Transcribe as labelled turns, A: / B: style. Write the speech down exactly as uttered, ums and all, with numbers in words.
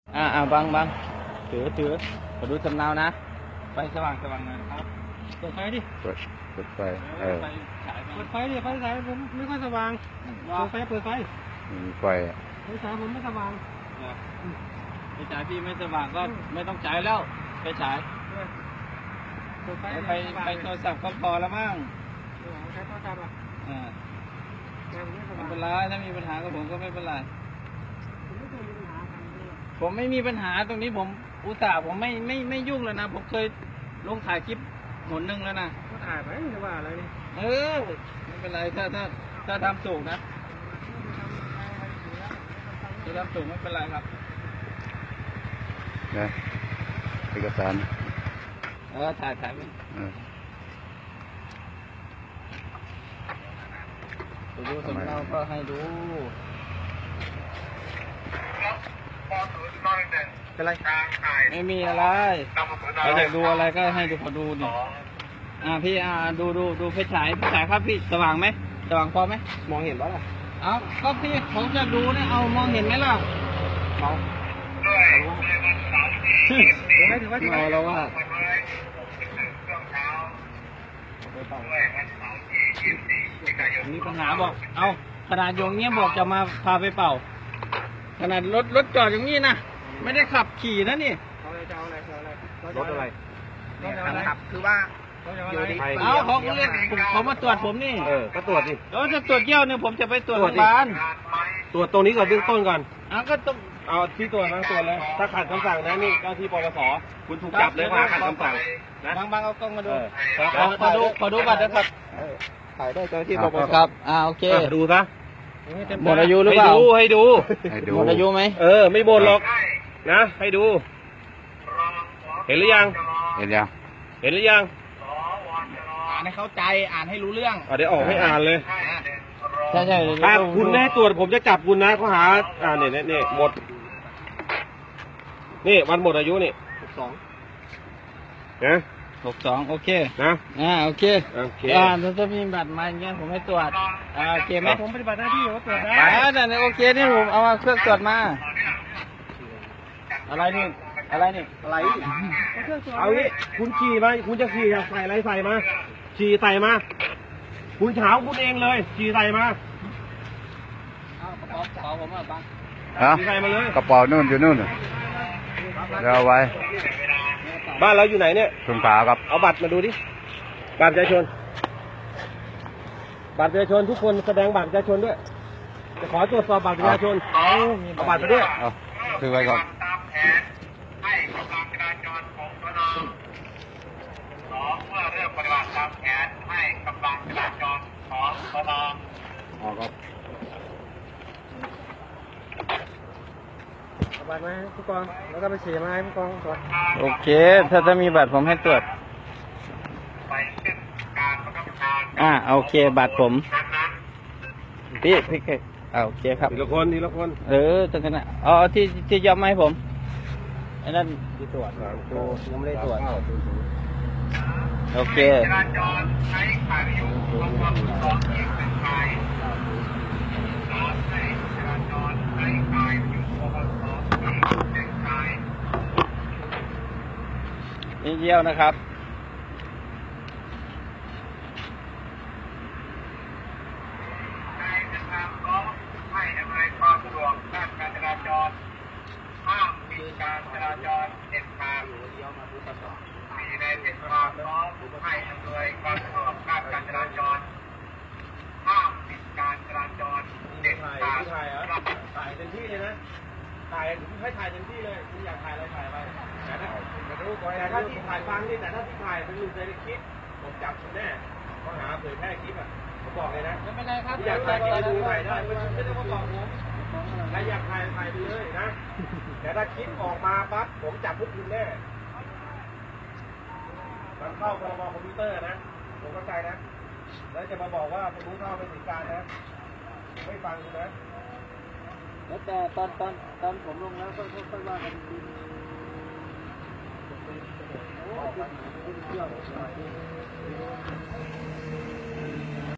A: อ่าอ่าบังบังถือถือมาดูสำเนานะไฟสว่างสว่างนะครับเปิดไฟดิ
B: เปิดเปิดไฟเออ
A: เปิดไฟดิไฟฉายผมไม่ค่อยสว่างเปิดไฟเปิดไฟ
B: มีไฟ
A: ไฟฉายผมไม่สว่างไฟฉายพี่ไม่สว่างก็ไม่ต้องฉายแล้วไฟฉายไฟไฟไฟโทรศัพท์ก็พอแล้วมั้งใช้โทรศัพท์อ่ะอ่าไม่เป็นไรถ้ามีปัญหากับผมก็ไม่เป็นไรผมไม่มีปัญหาตรงนี้ผมอุตส่าห์ผมไม่ไม่ไม่ยุ่งแล้วนะผมเคยลงถ่ายคลิปหนนึงแล้วนะก็ถ่ายไปไม่ได้ว่าอะไรนี่เออไม่เป็นไรถ้าถ้าถ้าทำถูกนะถ้าทำถูกไม่เป็นไรครับ
B: นะเอกสาร
A: เออถ่ายถ่ายไปดูสำเนาก็ให้ดูเป็นไรไม่มีอะไรเราอยากดูอะไรก็ให้ดูพอดูนี่อ่าพี่อ่าดูดูดูไฟฉายไฟฉายครับพี่สว่างไหมสว่างพอไหมมองเห็นป่ะล่ะเอาก็พี่ผมจะดูเนี่ยเอามองเห็นไหมล่ะมองไม่ถือว่าเอาแล้วว่ามีปัญหาบอกเอาขนาดโยงเงี้ยบอกจะมาพาไปเป่าขนาดรถรถจอดอย่างนี้นะไม่ได้ขับขี่นะนี่
C: รถอะไรขับคือว่าอยู่ดี
A: เอาเขาเรียกเขามาตรวจผมนี่
C: เออก็ตรวจดิ
A: แล้วจะตรวจเยี่ยวเนี่ยผมจะไปตรวจโรงพยาบาล
C: ตรวจตรงนี้ก่อนเบื้องต้นก่อน
A: อ่ะก็ต้อง
C: เอาที่ตรวจนะตรวจเลยถ้าขัดคำสั่งนะนี่เจ้าที่ปปสคุณถูกจับเลยว่าขัดคำสั่ง
A: นะบางบางเอากล้องมาดูขอดูขอดูบัตรนะครับ
C: ถ่ายได้เจ้าที่ปปส
A: ครับอ่าโอเค
C: ดูซะ
A: หมดอายุหรือเปล่า
C: ให้ดู
B: ให้ดู
A: หมดอายุไหม
C: เออไม่หมดหรอกนะให้ดูเห็นหรือยัง
B: เห็นยัง
C: เห็นหรือยัง
A: อ่านให้เข้าใจอ่านให้รู้เรื่อง
C: เดี๋ยวออกให้อ่านเลย
A: ใช่ใช่
C: ถ้าคุณไม่ให้ตรวจผมจะจับคุณนะข้อหาอ่าเนี่ยเนี่ยหมดนี่วันหมดอายุนี่
A: หกสอง
C: นะ
A: หกสองโอเค
C: นะ
A: อ่าโอเค
C: โอเค
A: อ่าถ้าจะมีบัตรมาอย่างเงี้ยผมให้ตรวจอ่าโอเคไหมผมปฏิบัติหน้าที่ว่าตรวจได้อ่าเนี่ยโอเคนี่ผมเอามาเครื่องตรวจมาอะไรนี่อะไรนี่อะไร
C: เอางี้คุณขี่มาคุณจะขี่ใส่อะไรใส่มาขี่ใส่มาคุณเฉาคุณเองเลยขี่ใส่มา
A: เอากระเป๋ากระเป๋าผมอ่ะบัง
C: ขี่ใส่มาเลย
B: กระเป๋านู่นอยู่นู่นเดี๋ยวเอาไว้
C: บ้านเราอยู่ไหนเนี่ย
B: สงขลาครับ
C: เอาบัตรมาดูดิบัตรประชาชนบัตรประชาชนทุกคนแสดงบัตรประชาชนด้วยจะขอตรวจสอบบัตรประชาชนเอาบัตรไปด้วย
B: เอาถือไว้ก่อน
D: ให้กำลังจราจรของสนสองเมื่อเรื่องปฏิบัติตามแผนให้กำลังจราจรของสน
B: อ๋อครับ
A: บัตรไหมผู้กองแล้วก็ไปฉี่มาให้ผู้กองตรวจโอเคถ้าจะมีบัตรผมให้ตรวจ
D: ไปขึ้นการประคับการ
A: อ่าโอเคบัตรผมพี่พี่อ่าโอเคครับ
C: ทีละคนทีละคน
A: เออตรงนั้นอ๋อที่ที่ยอมให้ผมไอ้นั่นที่ตรวจดูยังไม่ได้ตรวจโอเค
D: จราจรใช้ขาอยู่รวมความสองอีกหนึ่งรายสามให้จราจรใช้ขาอยู่รวมความสองอีกหนึ่งราย
A: นี่เยี่ยวนะครับ
D: ในเส้นทางสองให้อำนวยความสะดวกด้านการจราจรห้ามปิดการจราจรเด็ดขาดมีในเส้นทางสองให้อำนวยความสะดวกด้านการจราจรห้ามปิดการจราจรเด็ดขาด
C: ถ่ายเหรอถ่ายเต็มที่เลยนะถ่ายให้ถ่ายเต็มที่เลยคุณอยากถ่ายอะไรถ่ายไปแต่ถ้าแต่ถ้าที่ถ่ายฟังนี่แต่ถ้าที่ถ่ายเป็นหลุดในคลิปผมจับคุณแน่ข้อหาเผยแพร่คลิปอ่ะผมบอกเลยนะ
A: ไม่เป็นไรครับ
C: อยากถ่ายไปดูถ่ายได้ไม่ไม่ต้องมาบอกผมใครอยากถ่ายถ่ายไปเลยนะแต่ถ้าคลิปออกมาปั๊บผมจับพวกคุณแน่มันเข้าพรบคอมพิวเตอร์นะผมเข้าใจนะแล้วจะมาบอกว่าผมรู้เท่าไม่ถึงการนะไม่ฟังคุณนะ
A: แล้วแต่ตอนตอนตอนผมลงแล้วก็ค่อยว่ากันดีโอ้